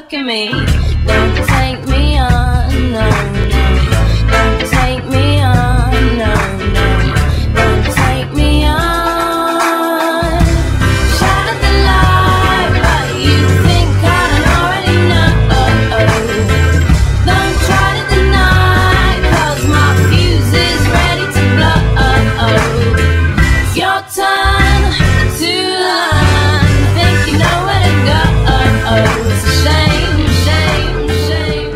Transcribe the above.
look at me. Don't take me on, no, no. Don't take me on, no, no. Don't take me on. Shatter the light, but you think I don't already know. Don't try to deny, 'cause my fuse is ready to blow. It's your turn to learn. Think you know where to go. It's a shame, shame, shame.